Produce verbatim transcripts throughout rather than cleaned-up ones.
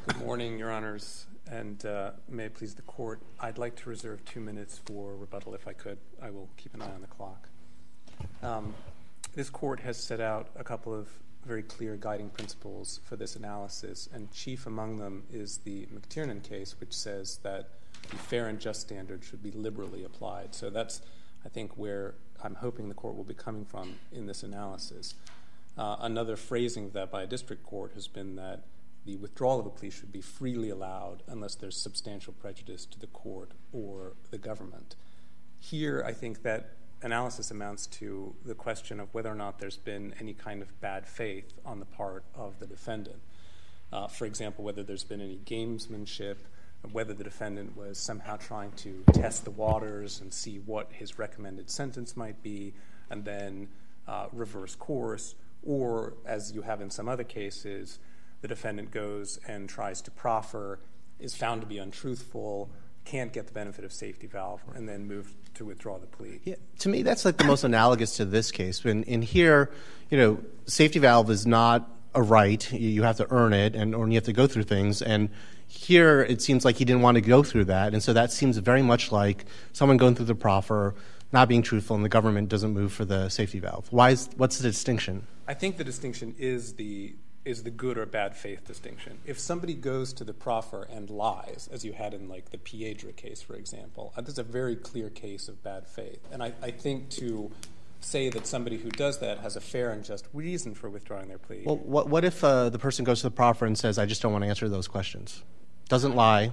Good morning, Your Honors, and uh, may it please the Court. I'd like to reserve two minutes for rebuttal if I could. I will keep an eye on the clock. Um, this Court has set out a couple of very clear guiding principles for this analysis, and chief among them is the McTiernan case, which says that the fair and just standard should be liberally applied. So that's, I think, where I'm hoping the Court will be coming from in this analysis. Uh, another phrasing of that by a district court has been that the withdrawal of a plea should be freely allowed unless there's substantial prejudice to the court or the government. Here, I think that analysis amounts to the question of whether or not there's been any kind of bad faith on the part of the defendant. Uh, for example, whether there's been any gamesmanship, whether the defendant was somehow trying to test the waters and see what his recommended sentence might be and then uh, reverse course, or, as you have in some other cases, the defendant goes and tries to proffer, is found to be untruthful, can't get the benefit of safety valve, and then move to withdraw the plea. Yeah, to me, that's like the most analogous to this case. In, in here, you know, safety valve is not a right. You have to earn it, and or you have to go through things. And here, it seems like he didn't want to go through that, and so that seems very much like someone going through the proffer, not being truthful, and the government doesn't move for the safety valve. Why is what's the distinction? I think the distinction is the is the good or bad faith distinction. If somebody goes to the proffer and lies, as you had in like the Piedra case, for example, that's a very clear case of bad faith. And I, I think to say that somebody who does that has a fair and just reason for withdrawing their plea. Well, what, what if uh, the person goes to the proffer and says, I just don't want to answer those questions? Doesn't lie.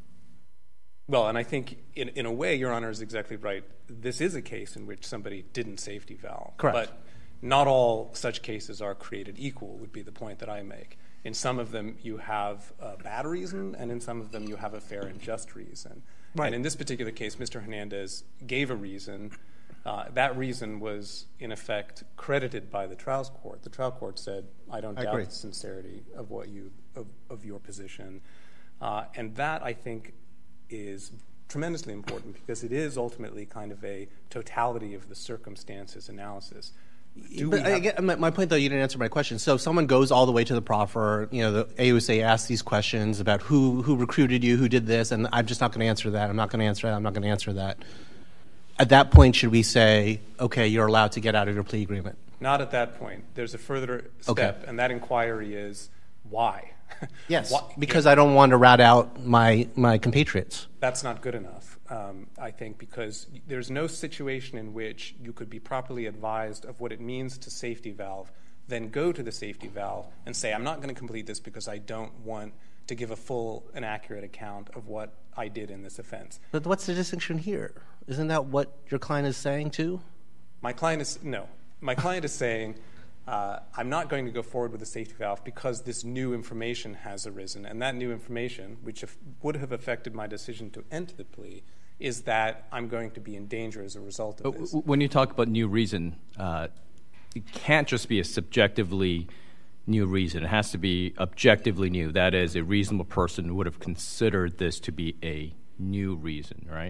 Well, and I think in, in a way, Your Honor is exactly right. This is a case in which somebody didn't safety valve. Correct. But not all such cases are created equal, would be the point that I make. In some of them, you have a bad reason, and in some of them, you have a fair and just reason. Right. And in this particular case, Mister Hernandez gave a reason. Uh, that reason was, in effect, credited by the trial court. The trial court said, I don't I doubt agree. the sincerity of what you of, of your position. Uh, and that, I think, is tremendously important because it is ultimately kind of a totality of the circumstances analysis. Do but I get, my, my point, though, you didn't answer my question. So if someone goes all the way to the proffer, you know, the A U S A asks these questions about who, who recruited you, who did this, and I'm just not going to answer that, I'm not going to answer that, I'm not going to answer that. At that point, should we say, okay, you're allowed to get out of your plea agreement? Not at that point. There's a further step, okay. and that inquiry is why? Yes, why? because I don't want to rat out my, my compatriots. That's not good enough, um, I think, because there's no situation in which you could be properly advised of what it means to safety valve, then go to the safety valve and say, I'm not going to complete this because I don't want to give a full and accurate account of what I did in this offense. But what's the distinction here? Isn't that what your client is saying, too? My client is, no. My client is saying, uh, I'm not going to go forward with the safety valve because this new information has arisen. And that new information, which if, would have affected my decision to enter the plea, is that I'm going to be in danger as a result of this. When you talk about new reason, uh, it can't just be a subjectively new reason. It has to be objectively new. That is, a reasonable person would have considered this to be a new reason, right?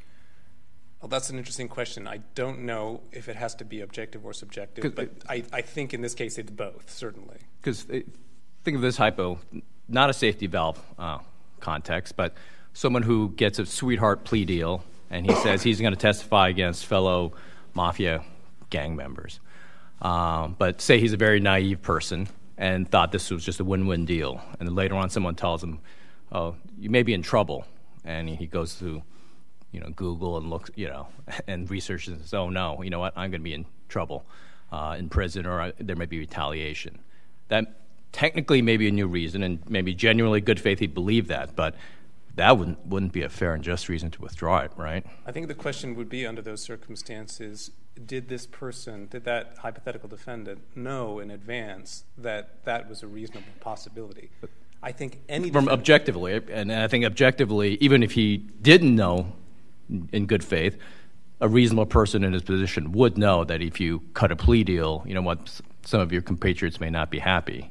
Well, that's an interesting question. I don't know if it has to be objective or subjective, but it, I, I think in this case it's both, certainly. Because think of this hypo, not a safety valve uh, context, but someone who gets a sweetheart plea deal and he says he's going to testify against fellow mafia gang members. Um, but say he's a very naive person and thought this was just a win-win deal. And then later on someone tells him, oh, you may be in trouble. And he goes to you know, Google and looks, you know, and researches and says, oh, no, you know what, I'm going to be in trouble, uh, in prison, or uh, there may be retaliation. That technically may be a new reason, and maybe genuinely good faith he'd believe that, but that wouldn't, wouldn't be a fair and just reason to withdraw it, right? I think the question would be, under those circumstances, did this person, did that hypothetical defendant know in advance that that was a reasonable possibility? But I think any From objectively, and I think objectively, even if he didn't know in good faith, a reasonable person in his position would know that if you cut a plea deal, you know what, some of your compatriots may not be happy.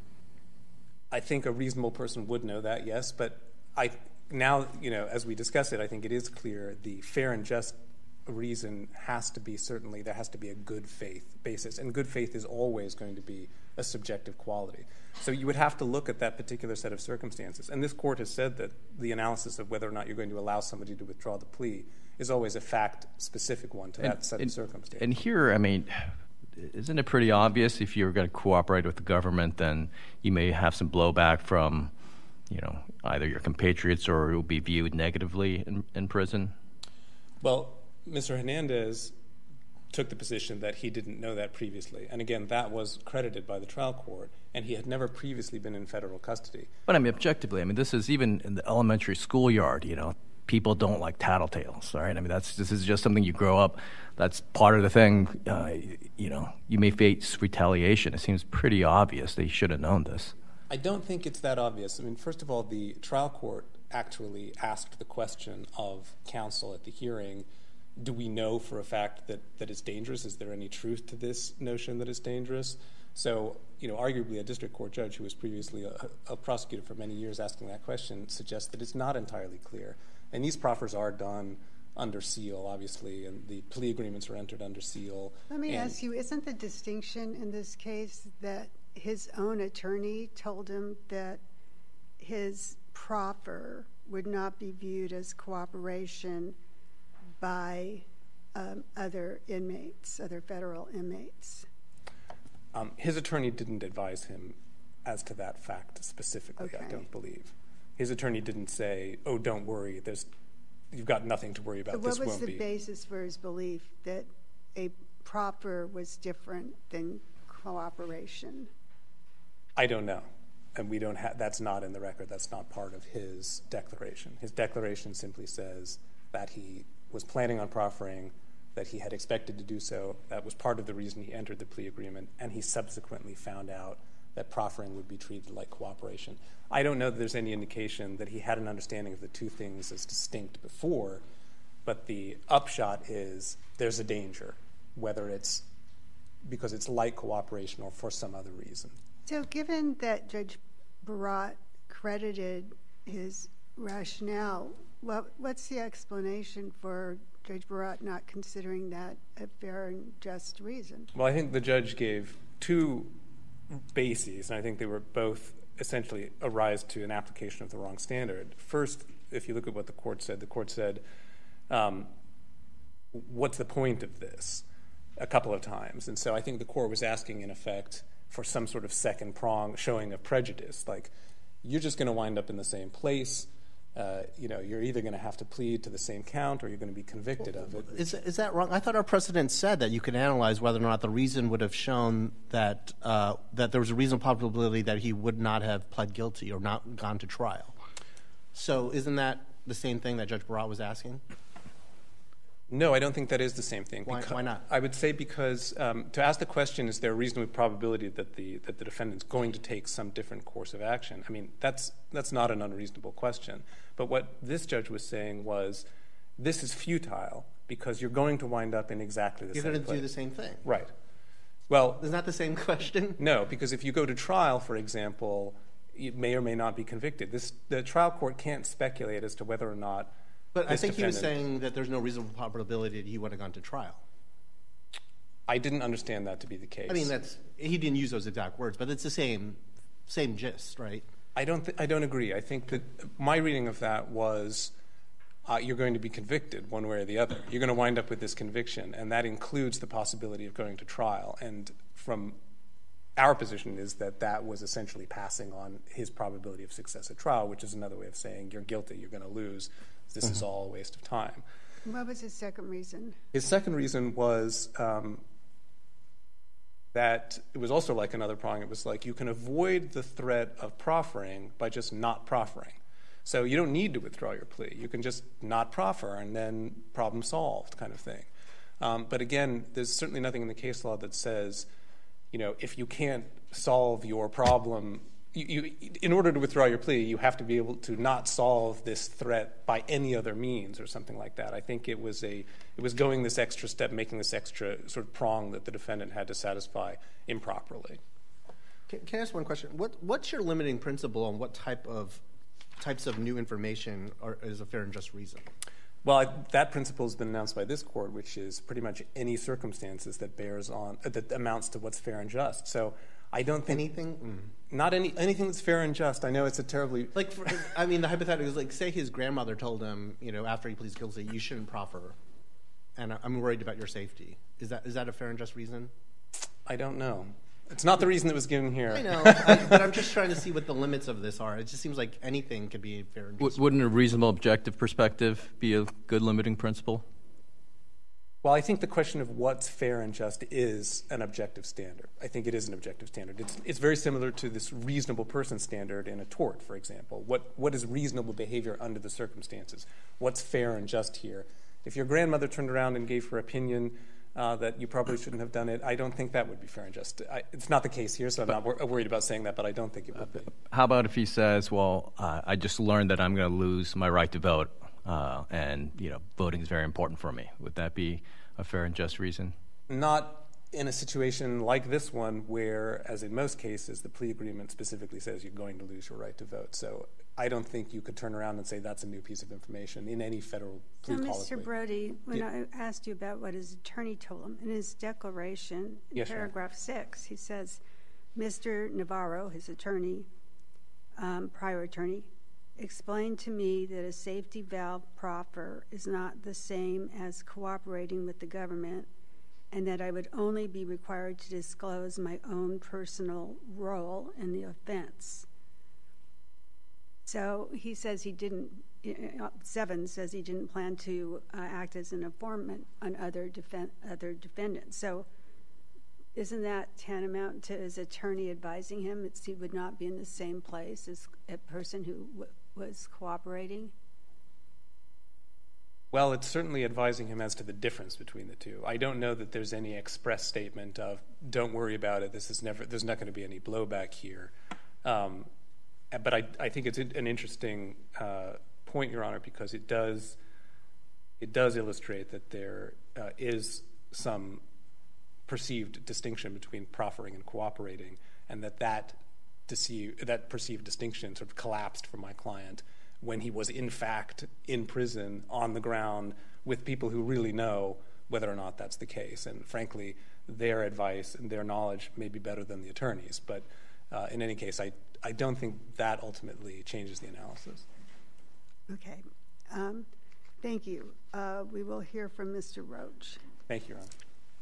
I think a reasonable person would know that, yes, but I now, you know, as we discuss it, I think it is clear the fair and just reason has to be certainly, there has to be a good faith basis, and good faith is always going to be a subjective quality. So you would have to look at that particular set of circumstances. And this court has said that the analysis of whether or not you're going to allow somebody to withdraw the plea is always a fact-specific one to and, that set and, of circumstances. And here, I mean, isn't it pretty obvious if you're going to cooperate with the government, then you may have some blowback from, you know, either your compatriots or it will be viewed negatively in, in prison? Well, Mister Hernandez took the position that he didn't know that previously. And again, that was credited by the trial court, and he had never previously been in federal custody. But I mean, objectively, I mean, this is even in the elementary schoolyard, you know, people don't like tattletales, right? I mean, that's this is just something you grow up, that's part of the thing. Uh, you know, you may face retaliation. It seems pretty obvious that he should have known this. I don't think it's that obvious. I mean, first of all, the trial court actually asked the question of counsel at the hearing, do we know for a fact that, that it's dangerous? Is there any truth to this notion that it's dangerous? So, you know, arguably a district court judge who was previously a, a prosecutor for many years asking that question suggests that it's not entirely clear. And these proffers are done under seal, obviously, and the plea agreements are entered under seal. Let me and ask you, isn't the distinction in this case that his own attorney told him that his proffer would not be viewed as cooperation by um, other inmates, other federal inmates? Um, his attorney didn't advise him as to that fact specifically, Okay. I don't believe. His attorney didn't say, oh, don't worry, there's, you've got nothing to worry about. So this what was won't the be. basis for his belief that a proffer was different than cooperation? I don't know. And we don't have, that's not in the record. That's not part of his declaration. His declaration simply says that he was planning on proffering, that he had expected to do so. That was part of the reason he entered the plea agreement, and he subsequently found out that proffering would be treated like cooperation. I don't know that there's any indication that he had an understanding of the two things as distinct before, but the upshot is there's a danger, whether it's because it's like cooperation or for some other reason. So given that Judge Barat credited his rationale, what, what's the explanation for Judge Barat not considering that a fair and just reason? Well, I think the judge gave two bases, and I think they were both essentially arise to an application of the wrong standard. First, if you look at what the court said, the court said, um, what's the point of this? A couple of times. And so I think the court was asking, in effect, for some sort of second prong showing of prejudice. Like, you're just going to wind up in the same place. Uh, you know, you're either going to have to plead to the same count or you're going to be convicted of it. Is, is that wrong? I thought our precedent said that you could analyze whether or not the reason would have shown that uh, that there was a reasonable probability that he would not have pled guilty or not gone to trial. So isn't that the same thing that Judge Barat was asking? No, I don't think that is the same thing. Why, why not? I would say because um, to ask the question, is there a reasonable probability that the that the defendant's going to take some different course of action? I mean, that's that's not an unreasonable question. But what this judge was saying was, this is futile because you're going to wind up in exactly the you're same place. You're going to do the same thing. Right. Well, isn't that the same question? No, because if you go to trial, for example, you may or may not be convicted. This the trial court can't speculate as to whether or not. But I think he was saying that there's no reasonable probability that he would have gone to trial. I didn't understand that to be the case. I mean, that's he didn't use those exact words, but it's the same same gist, right? I don't th- I don't agree. I think that my reading of that was uh, you're going to be convicted one way or the other. You're going to wind up with this conviction, and that includes the possibility of going to trial. And from our position is that that was essentially passing on his probability of success at trial, which is another way of saying you're guilty, you're going to lose. This mm-hmm. is all a waste of time. What was his second reason? His second reason was um, that it was also like another prong. It was like you can avoid the threat of proffering by just not proffering. So you don't need to withdraw your plea. You can just not proffer and then problem solved kind of thing. Um, but again, there's certainly nothing in the case law that says, you know, if you can't solve your problem, you, you, in order to withdraw your plea, you have to be able to not solve this threat by any other means or something like that. I think it was a it was going this extra step, making this extra sort of prong that the defendant had to satisfy improperly. Can, can I ask one question? What what's your limiting principle on what type of types of new information are, is a fair and just reason? Well, I, that principle has been announced by this court, which is pretty much any circumstances that bears on uh, that amounts to what's fair and just. So I don't think anything. Mm. Not any anything that's fair and just. I know it's a terribly like. For, I mean, the hypothetical is like, say his grandmother told him, you know, after he pleads guilty, you shouldn't proffer, and I'm worried about your safety. Is that is that a fair and just reason? I don't know. It's not the reason that was given here. I know, I, but I'm just trying to see what the limits of this are. It just seems like anything could be fair and just. Wouldn't a reasonable objective perspective be a good limiting principle? Well, I think the question of what's fair and just is an objective standard. I think it is an objective standard. It's, it's very similar to this reasonable person standard in a tort, for example. What, what is reasonable behavior under the circumstances? What's fair and just here? If your grandmother turned around and gave her opinion uh, that you probably shouldn't have done it, I don't think that would be fair and just. I, it's not the case here, so I'm not wor- worried about saying that, but I don't think it would be. How about if he says, well, uh, I just learned that I'm going to lose my right to vote, uh, and you know, voting is very important for me. Would that be a fair and just reason? Not in a situation like this one where, as in most cases, the plea agreement specifically says you're going to lose your right to vote. So I don't think you could turn around and say that's a new piece of information in any federal plea colloquy. So, Mister Brody, when yeah. I asked you about what his attorney told him, in his declaration, in yes, paragraph sure. six, he says, Mister Navarro, his attorney, um, prior attorney, explained to me that a safety valve proffer is not the same as cooperating with the government, and that I would only be required to disclose my own personal role in the offense. So he says he didn't, uh, Seven says he didn't plan to uh, act as an informant on other, defen- other defendants. So isn't that tantamount to his attorney advising him that he would not be in the same place as a person who w- was cooperating? Well, it's certainly advising him as to the difference between the two. I don't know that there's any express statement of, don't worry about it, this is never, there's not going to be any blowback here. Um, but I, I think it's an interesting uh, point, Your Honor, because it does, it does illustrate that there uh, is some perceived distinction between proffering and cooperating, and that that, deceive, that perceived distinction sort of collapsed for my client when he was in fact in prison on the ground with people who really know whether or not that's the case. And frankly, their advice and their knowledge may be better than the attorney's. But uh, in any case, I, I don't think that ultimately changes the analysis. Okay. Um, thank you. Uh, we will hear from Mister Roach. Thank you, Your Honor.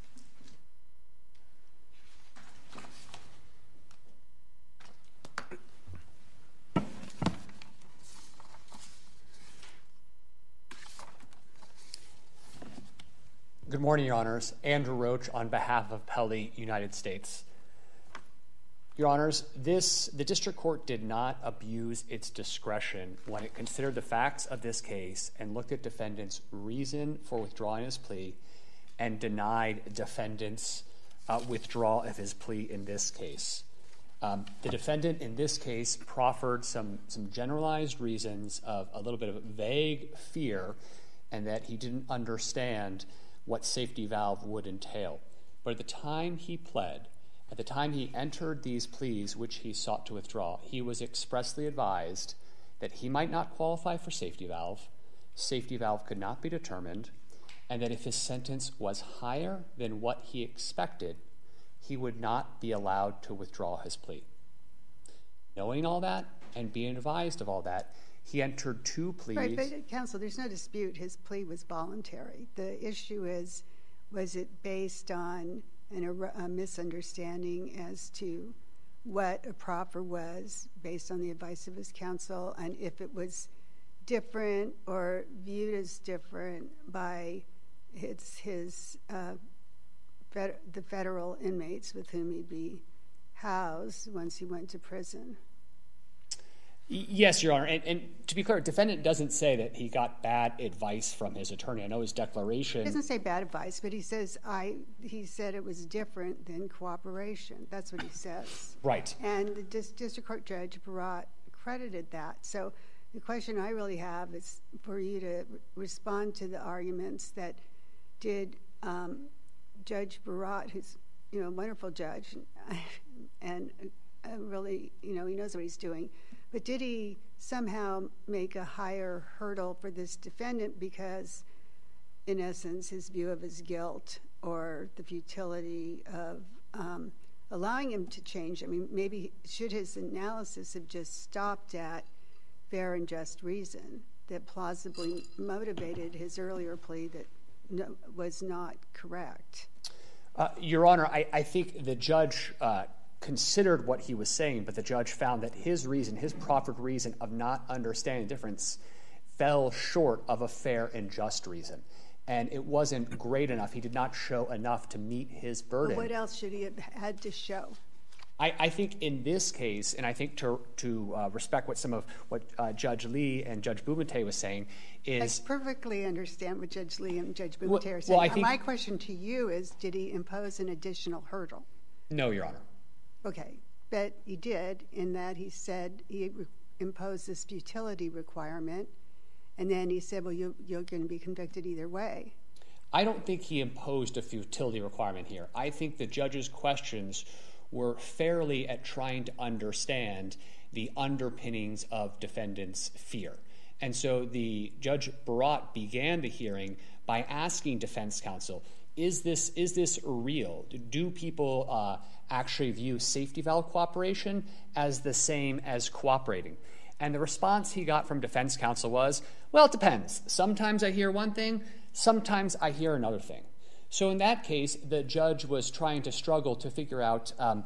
Good morning, Your Honors. Andrew Roach on behalf of Pelley, United States. Your Honors, this, the district court did not abuse its discretion when it considered the facts of this case and looked at defendant's reason for withdrawing his plea and denied defendant's uh, withdrawal of his plea in this case. Um, the defendant in this case proffered some, some generalized reasons of a little bit of vague fear and that he didn't understand what safety valve would entail. But at the time he pled, at the time he entered these pleas which he sought to withdraw, he was expressly advised that he might not qualify for safety valve, safety valve could not be determined, and that if his sentence was higher than what he expected, he would not be allowed to withdraw his plea. Knowing all that and being advised of all that, he entered two pleas. Right, but counsel, there's no dispute his plea was voluntary. The issue is, was it based on an, a misunderstanding as to what a proffer was based on the advice of his counsel, and if it was different or viewed as different by his, his uh, fed, the federal inmates with whom he'd be housed once he went to prison? Yes, Your Honor. And, and to be clear, defendant doesn't say that he got bad advice from his attorney. I know his declaration. He doesn't say bad advice, but he says I. He said it was different than cooperation. That's what he says. Right. And the dis- district court judge Barat credited that. So the question I really have is for you to r- respond to the arguments that did um, Judge Barat, who's you know a wonderful judge, and uh, really you know he knows what he's doing. But did he somehow make a higher hurdle for this defendant because, in essence, his view of his guilt or the futility of um, allowing him to change. I mean, maybe should his analysis have just stopped at fair and just reason that plausibly motivated his earlier plea that no, was not correct? Uh, Your Honor, I, I think the judge uh, considered what he was saying, but the judge found that his reason, his proffered reason of not understanding the difference fell short of a fair and just reason. And it wasn't great enough. He did not show enough to meet his burden. Well, what else should he have had to show? I, I think in this case, and I think to to uh, respect what some of what uh, Judge Lee and Judge Bumate was saying is... I perfectly understand what Judge Lee and Judge Bumate well, are saying. Well, I think, My question to you is, did he impose an additional hurdle? No, Your Honor. Okay, but he did in that he said he re- imposed this futility requirement, and then he said, well, you, you're going to be convicted either way. I don't think he imposed a futility requirement here. I think the judge's questions were fairly at trying to understand the underpinnings of defendant's fear. And so the Judge Barat began the hearing by asking defense counsel, is this, is this real? Do people uh, actually view safety valve cooperation as the same as cooperating? And the response he got from defense counsel was, well, it depends. Sometimes I hear one thing, sometimes I hear another thing. So in that case, the judge was trying to struggle to figure out um,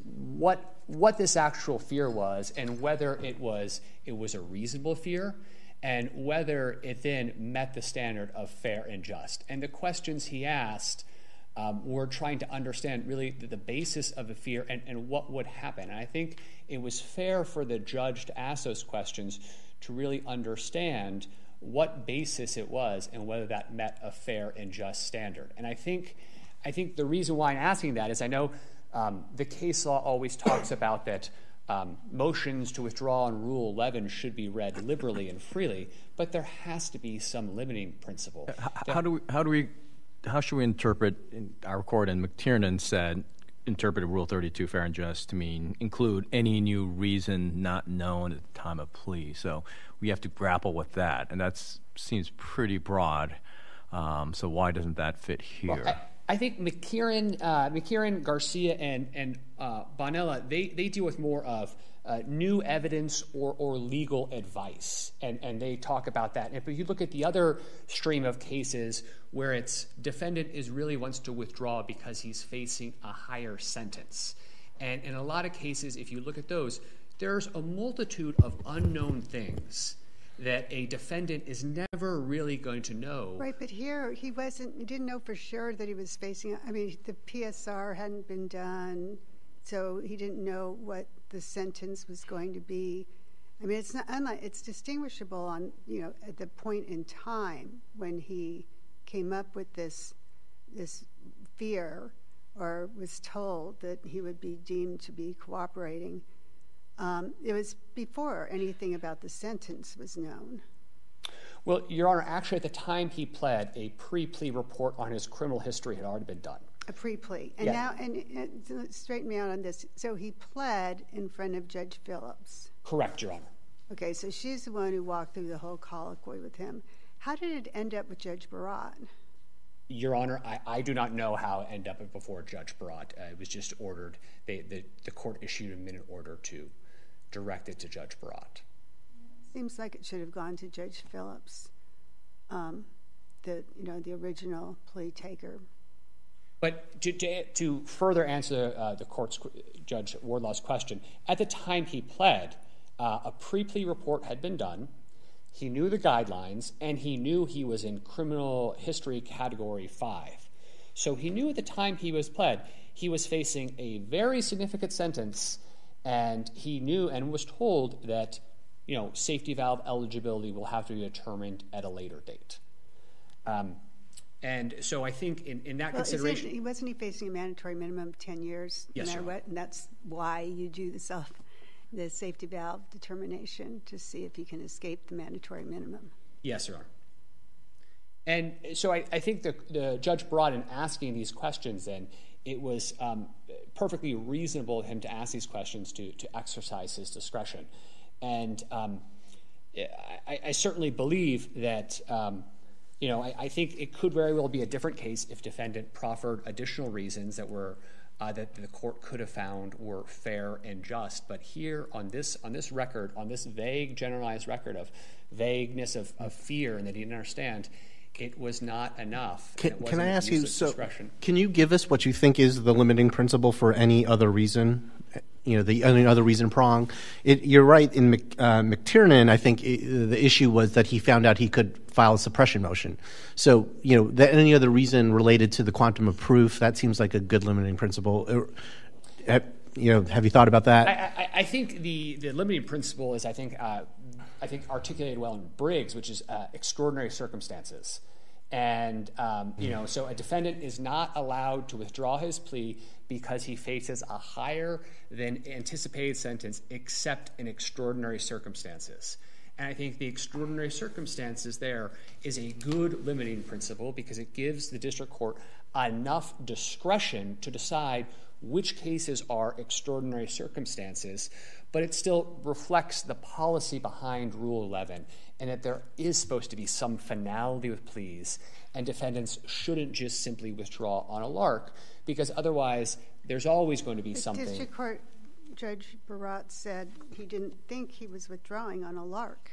what what this actual fear was and whether it was it was a reasonable fear and whether it then met the standard of fair and just. And the questions he asked um, were trying to understand really the, the basis of the fear and, and what would happen. And I think it was fair for the judge to ask those questions to really understand what basis it was and whether that met a fair and just standard. And I think I think the reason why I'm asking that is I know um, the case law always talks about that um, motions to withdraw on Rule eleven should be read liberally and freely, but there has to be some limiting principle. How, how do we, how do we, how should we interpret, in our court, and McTiernan said, interpreted Rule thirty-two fair and just to mean include any new reason not known at the time of plea. So we have to grapple with that, and that seems pretty broad. Um, so why doesn't that fit here? Well, I, I think McKieran, uh, McKieran, Garcia, and and uh, Bonella, they they deal with more of uh, new evidence or or legal advice, and and they talk about that. And if you look at the other stream of cases where it's defendant is really wants to withdraw because he's facing a higher sentence, and in a lot of cases, if you look at those, there's a multitude of unknown things that a defendant is never really going to know. Right, but here he wasn't, he didn't know for sure that he was facing, I mean, the P S R hadn't been done, so he didn't know what the sentence was going to be. I mean, it's not unlike, it's distinguishable on, you know, at the point in time when he came up with this, this fear or was told that he would be deemed to be cooperating. Um, it was before anything about the sentence was known. Well, Your Honor, actually at the time he pled, a pre-plea report on his criminal history had already been done. A pre-plea. And yeah. now, and, and straighten me out on this. So he pled in front of Judge Phillips. Correct, Your Honor. Okay, so she's the one who walked through the whole colloquy with him. How did it end up with Judge Barat? Your Honor, I, I do not know how it ended up before Judge Barat. Uh, it was just ordered. They, the, the court issued a minute order to direct it to Judge Barat. Seems like it should have gone to Judge Phillips, um, the you know the original plea taker. But to, to, to further answer uh, the court's Judge Wardlaw's question, at the time he pled, uh, a pre-plea report had been done. He knew the guidelines, and he knew he was in criminal history category five. So he knew at the time he was pled, he was facing a very significant sentence, and he knew and was told that, you know, safety valve eligibility will have to be determined at a later date. Um, and so I think in, in that well, consideration... He wasn't he facing a mandatory minimum of ten years, yes, no matter Your Honor. what? And that's why you do the self, the safety valve determination to see if he can escape the mandatory minimum. Yes, Your Honor. And so I, I think the, the judge brought in asking these questions, and it was um, perfectly reasonable of him to ask these questions to, to exercise his discretion. And um, I, I certainly believe that, um, you know, I, I think it could very well be a different case if defendant proffered additional reasons that were uh, that the court could have found were fair and just. But here on this on this record, on this vague, generalized record of vagueness of, of fear and that he didn't understand, it was not enough. Can, it can I ask you, so discretion. Can you give us what you think is the limiting principle for any other reason? You know, the any other reason prong. It, you're right. In Mc, uh, McTiernan, I think it, the issue was that he found out he could file a suppression motion. So, you know, that any other reason related to the quantum of proof, that seems like a good limiting principle. Uh, you know, have you thought about that? I, I, I think the, the limiting principle is, I think, uh, I think articulated well in Briggs, which is uh, extraordinary circumstances. And, um, you know, so a defendant is not allowed to withdraw his plea because he faces a higher than anticipated sentence except in extraordinary circumstances. And I think the extraordinary circumstances there is a good limiting principle because it gives the district court enough discretion to decide which cases are extraordinary circumstances, but it still reflects the policy behind Rule eleven and that there is supposed to be some finality with pleas, and defendants shouldn't just simply withdraw on a lark, because otherwise there's always going to be the something. District Court Judge Barat said he didn't think he was withdrawing on a lark.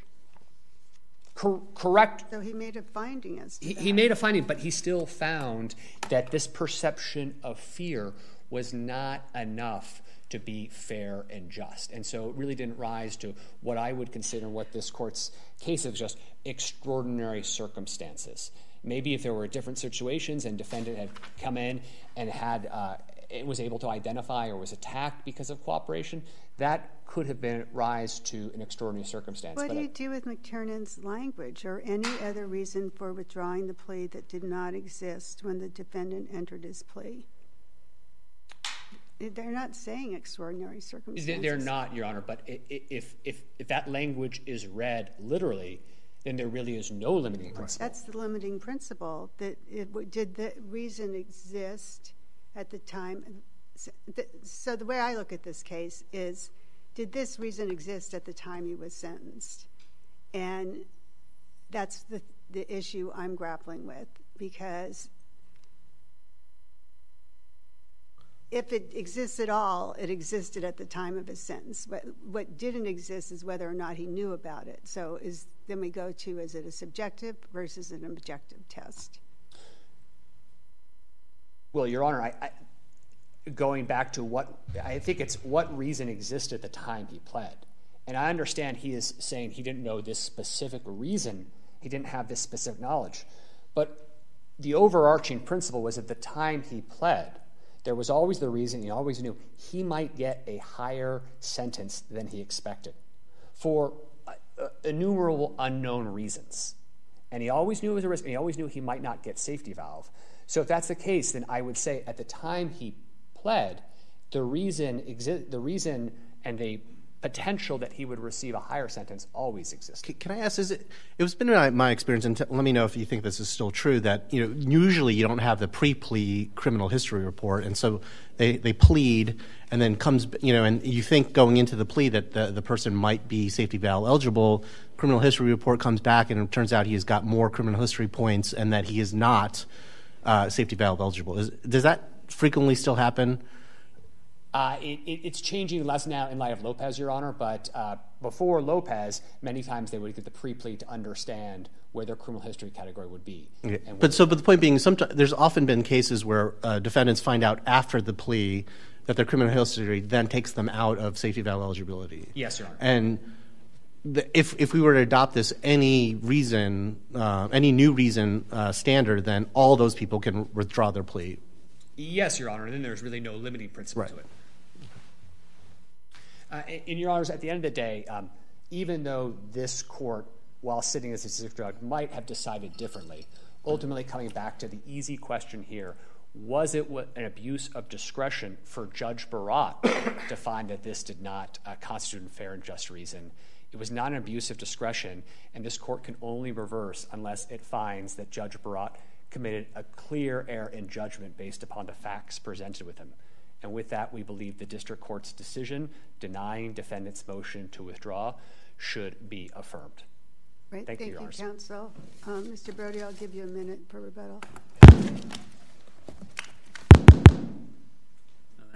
Cor- correct. So he made a finding as to he, that. he made a finding, but he still found that this perception of fear was not enough to be fair and just. And so it really didn't rise to what I would consider what this court's case of just extraordinary circumstances. Maybe if there were different situations and defendant had come in and had uh, it was able to identify or was attacked because of cooperation, that could have been rise to an extraordinary circumstance. What but do you I, do with McTiernan's language or any other reason for withdrawing the plea that did not exist when the defendant entered his plea? They're not saying extraordinary circumstances. They're not, Your Honor, but if, if, if that language is read literally, then there really is no limiting principle. That's the limiting principle. That it, did the reason exist at the time? So the way I look at this case is, did this reason exist at the time he was sentenced? And that's the, the issue I'm grappling with, because if it exists at all, it existed at the time of his sentence. What, what didn't exist is whether or not he knew about it. So is, then we go to, is it a subjective versus an objective test? Well, Your Honor, I, I, going back to what, I think it's what reason existed at the time he pled. And I understand he is saying he didn't know this specific reason. He didn't have this specific knowledge. But the overarching principle was at the time he pled, there was always the reason, he always knew he might get a higher sentence than he expected for uh, innumerable unknown reasons. And he always knew it was a risk, and he always knew he might not get safety valve. So if that's the case, then I would say at the time he pled, the reason, exi- the reason and the potential that he would receive a higher sentence always existed. Can I ask, is it, it was been my, my experience, and t- let me know if you think this is still true, that, you know, usually you don't have the pre-plea criminal history report, and so they, they plead, and then comes, you know, and you think going into the plea that the, the person might be safety valve eligible, criminal history report comes back, and it turns out he has got more criminal history points, and that he is not uh, safety valve eligible. Is, does that frequently still happen? Uh, it, it, it's changing less now in light of Lopez, Your Honor, but uh, before Lopez, many times they would get the pre-plea to understand where their criminal history category would be. Okay. But so, but the point being, sometimes there's often been cases where uh, defendants find out after the plea that their criminal history then takes them out of safety valve eligibility. Yes, Your Honor. And the, if if we were to adopt this any reason, uh, any new reason uh, standard, then all those people can withdraw their plea. Yes, Your Honor, and then there's really no limiting principle Right. to it. Uh, in Your Honors, at the end of the day, um, even though this court, while sitting as a district judge, might have decided differently, ultimately coming back to the easy question here, was it an abuse of discretion for Judge Barat to find that this did not uh, constitute a fair and just reason? It was not an abuse of discretion, and this court can only reverse unless it finds that Judge Barat committed a clear error in judgment based upon the facts presented with him. And with that, we believe the district court's decision denying defendant's motion to withdraw should be affirmed. Right. Thank, Thank you, Your you, Honors. counsel. Um, Mister Brody, I'll give you a minute for rebuttal.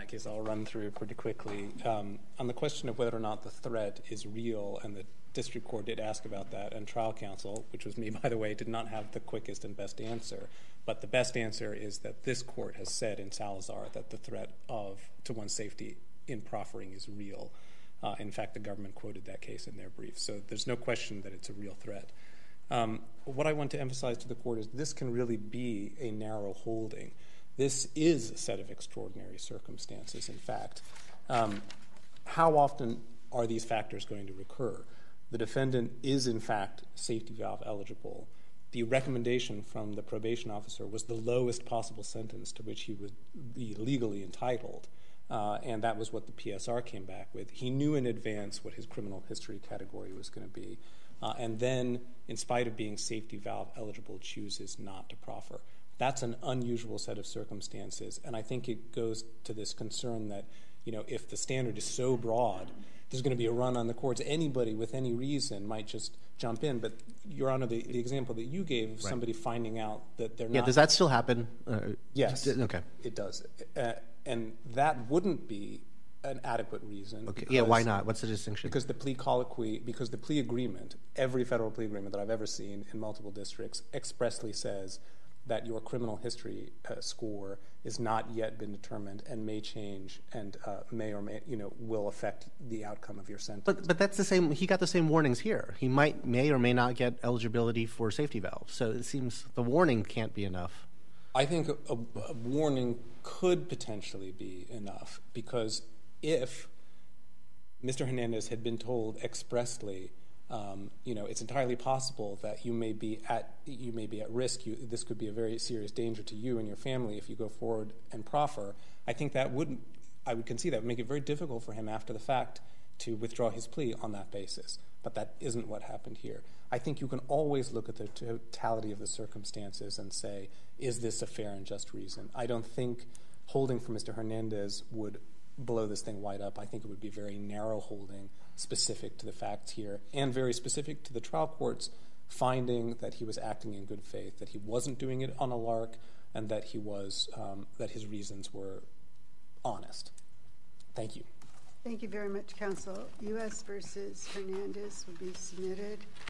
that case. I'll run through it pretty quickly. Um, on the question of whether or not the threat is real, and the district court did ask about that, and trial counsel, which was me, by the way, did not have the quickest and best answer. But the best answer is that this court has said in Salazar that the threat of to one's safety in proffering is real. Uh, in fact, the government quoted that case in their brief. So there's no question that it's a real threat. Um, what I want to emphasize to the court is this can really be a narrow holding. This is a set of extraordinary circumstances, in fact. Um, how often are these factors going to recur? The defendant is, in fact, safety valve eligible. The recommendation from the probation officer was the lowest possible sentence to which he would be legally entitled, uh, and that was what the P S R came back with. He knew in advance what his criminal history category was going to be, uh, and then, in spite of being safety valve eligible, chooses not to proffer. That's an unusual set of circumstances, and I think it goes to this concern that, you know, if the standard is so broad, there's going to be a run on the courts. Anybody with any reason might just jump in. But, Your Honor, the, the example that you gave of right. somebody finding out that they're yeah, not... Yeah, does that still happen? Uh, yes. Okay. It does. Uh, and that wouldn't be an adequate reason. Okay. Yeah, why not? What's the distinction? Because the plea colloquy, because the plea agreement, every federal plea agreement that I've ever seen in multiple districts expressly says that your criminal history uh, score is not yet been determined and may change and uh, may or may, you know, will affect the outcome of your sentence. But but that's the same. He got the same warnings here. He might may or may not get eligibility for safety valve. So it seems the warning can't be enough. I think a, a, a warning could potentially be enough, because if Mister Hernandez had been told expressly, Um, you know, it's entirely possible that you may be at you may be at risk. You, this could be a very serious danger to you and your family if you go forward and proffer. I think that would, I would concede that would make it very difficult for him after the fact to withdraw his plea on that basis. But that isn't what happened here. I think you can always look at the totality of the circumstances and say, is this a fair and just reason? I don't think holding for Mister Hernandez would blow this thing wide up. I think it would be very narrow holding, specific to the facts here, and very specific to the trial court's finding that he was acting in good faith, that he wasn't doing it on a lark, and that he was um, that his reasons were honest. Thank you. Thank you very much, counsel. U S versus Hernandez will be submitted.